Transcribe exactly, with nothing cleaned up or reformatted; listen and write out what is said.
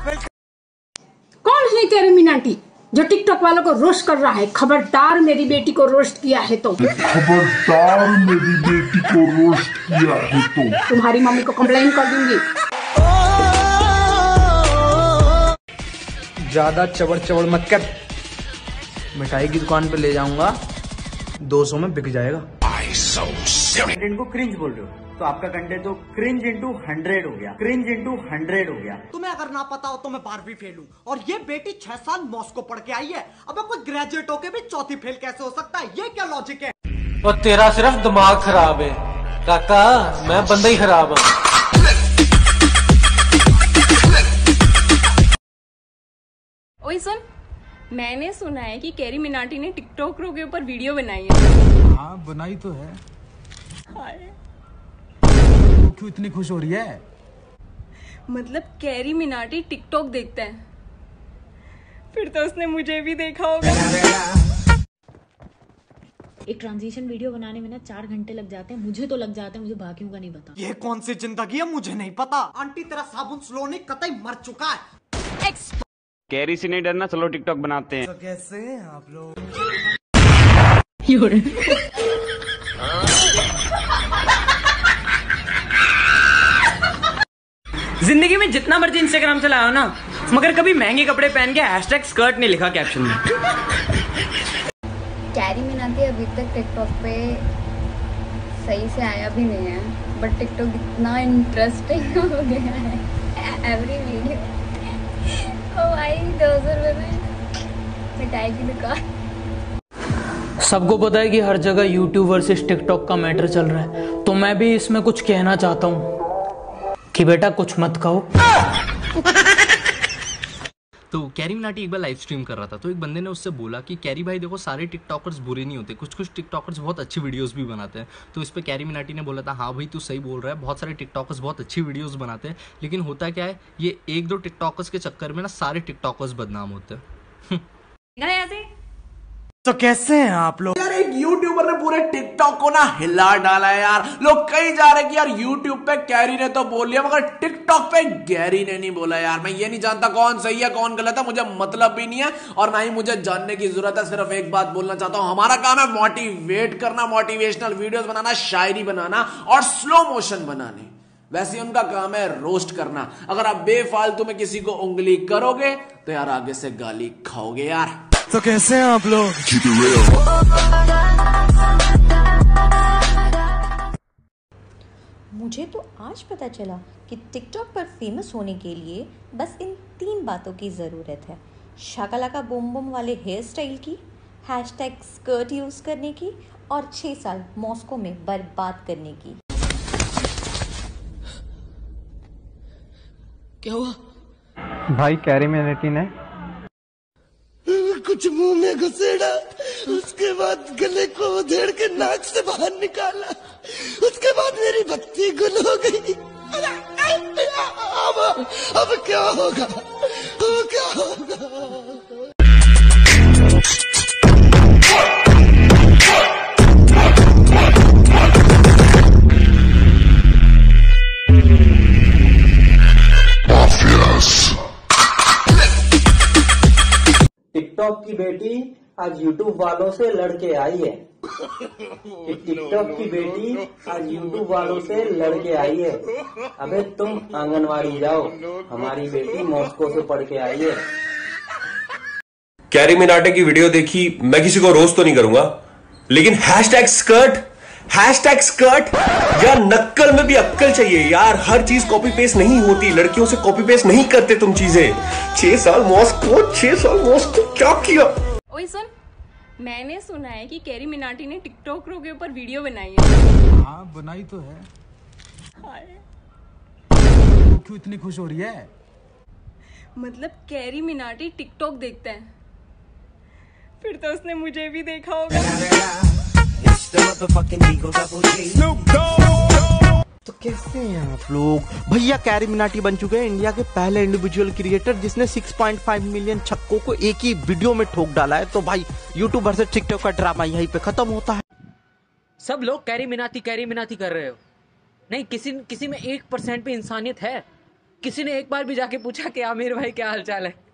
कौन है कैरी मिनाटी जो टिकटॉक वालों को रोस्ट कर रहा है? खबरदार मेरी बेटी को रोस्ट किया है तो खबरदार मेरी बेटी को रोस्ट किया है तो तुम्हारी मम्मी को कंप्लेन कर दूंगी। ज्यादा चबड़ चबड़ मत कर, मिठाई की दुकान पे ले जाऊंगा, दो सौ में बिक जाएगा। कंटेंट को क्रिंज बोल रहे हो तो आपका कंटेंट तो क्रिंज इंटू हंड्रेड हो गया, क्रिंज इंटू हंड्रेड हो गया। तुम्हें अगर ना पता हो तो मैं बारहवीं फेल हूँ और ये बेटी छह साल मॉस्को पढ़ के आई है। अब कोई ग्रेजुएट होके भी चौथी फेल कैसे हो सकता है? ये क्या लॉजिक है? और तेरा सिर्फ दिमाग खराब है काका, मैं बंदा ही खराब हूँ। ओए सुन, मैंने सुना है कि कैरी मिनाटी ने टिकटॉकरों के ऊपर वीडियो बनाई है। हाँ बनाई तो है। हाय, तो क्यों इतनी खुश हो रही है? मतलब कैरी मिनाटी टिकटॉक देखता है, फिर तो उसने मुझे भी देखा होगा। एक ट्रांजिशन वीडियो बनाने में ना चार घंटे लग जाते हैं, मुझे तो लग जाते हैं, मुझे बाकियों का नहीं पता। ये कौन सी जिंदगी है मुझे नहीं पता। आंटी तेरा साबुन स्लो नहीं कतई मर चुका है। कैरी से नहीं डरना, चलो टिकटॉक बनाते हैं। तो कैसे हैं आप लोग? जिंदगी में जितना मर्जी इंस्टाग्राम चलाओ ना, मगर कभी महंगे कपड़े पहन के हैशटैग स्कर्ट नहीं लिखा कैप्शन में। कैरी मिनाटी अभी तक टिकटॉक पे सही से आया भी नहीं है, बट टिकटॉक इतना इंटरेस्टिंग हो गया है एवरी वीडियो। ओ भाई दो सौ रुपये में मिठाई की दुकान। सबको पता है कि हर जगह यूट्यूब वर्सेस टिकटॉक का मैटर चल रहा है, तो मैं भी इसमें कुछ कहना चाहता हूँ कि बेटा कुछ मत कहो। तो कैरी मिनाटी एक बार लाइव स्ट्रीम कर रहा था, तो एक बंदे ने उससे बोला कि कैरी भाई देखो, सारे टिकटॉकर्स बुरे नहीं होते, कुछ कुछ टिकटॉकर्स बहुत अच्छी वीडियोस भी बनाते हैं। तो इस पे कैरी मिनाटी ने बोला था, हाँ भाई तू सही बोल रहा है, बहुत सारे टिकटॉकर्स बहुत अच्छी वीडियोस बनाते हैं, लेकिन होता क्या है, ये एक दो टिकटॉकर्स के चक्कर में ना सारे टिकटॉकर्स बदनाम होते हैं। तो कैसे हैं आप लोग? यार एक यूट्यूबर ने पूरे टिकटॉक को ना हिला डाला है यार। लोग कहीं जा रहे हैं कि यार यूट्यूब पे कैरी ने तो बोल लिया, मगर टिकटॉक पे गैरी ने नहीं बोला। यार मैं ये नहीं जानता कौन सही है कौन गलत है, मुझे मतलब भी नहीं है और ना ही मुझे जानने की जरूरत है। सिर्फ एक बात बोलना चाहता हूं, हमारा काम है मोटिवेट करना, मोटिवेशनल वीडियोस बनाना, शायरी बनाना और स्लो मोशन बनाने। वैसे उनका काम है रोस्ट करना। अगर आप बेफालतू में किसी को उंगली करोगे तो यार आगे से गाली खाओगे यार। तो कैसे हैं आप लोग? मुझे तो आज पता चला कि टिकटॉक पर फेमस होने के लिए बस इन तीन बातों की ज़रूरत है: शाकालाका बूम बूम वाले हेयर स्टाइल की, हैशटैग स्कर्ट यूज़ करने की और छः साल मॉस्को में बर्बाद करने की। क्या हुआ भाई? कैरी मिनाटी ने कुछ मुंह में घुसेड़ा, उसके बाद गले को उधेड़ के नाक से बाहर निकाला, उसके बाद मेरी बत्ती गुल हो गई। अब अब क्या होगा? अब क्या होगा? टिकटॉक की बेटी आज यूट्यूब वालों से लड़के आई है। कि टिकटॉक की बेटी आज यूट्यूब वालों से लड़के आई है। अबे तुम आंगनवाड़ी जाओ, हमारी बेटी मॉस्को से पढ़ के आई है। कैरी मिनाटी की वीडियो देखी, मैं किसी को रोस्ट तो नहीं करूंगा, लेकिन हैशटैग स्कर्ट, हैशटैग स्कर्ट यार, नक्कल में भी अक्कल चाहिए यार। हर चीज कॉपी पेस्ट नहीं होती, लड़कियों से कॉपी पेस्ट नहीं करते तुम चीजें। छह साल मॉस्को, छह साल मॉस्को क्या किया? ओए सुन, मैंने सुना है कि कैरी मिनाटी ने टिकटॉकरों के ऊपर वीडियो बनाई है। हाँ बनाई तो है। हाय, तो क्यों इतनी खुश हो रही है? मतलब कैरी मिनाटी टिकटॉक देखता है, फिर तो उसने मुझे भी देखा होगा। तो कैसे हैं आप लोग? भैया कैरी मिनाटी बन चुके हैं इंडिया के पहले इंडिविजुअल क्रिएटर जिसने छह पॉइंट पाँच मिलियन छक्कों को एक ही वीडियो में ठोक डाला है। तो भाई यूट्यूबर से टिकटॉक का ड्रामा यहीं पे खत्म होता है। सब लोग कैरी मिनाटी कैरी मिनाटी कर रहे हो, नहीं किसी किसी में एक परसेंट पे इंसानियत है। किसी ने एक बार भी जाके पूछा कि आमिर भाई क्या हालचाल है?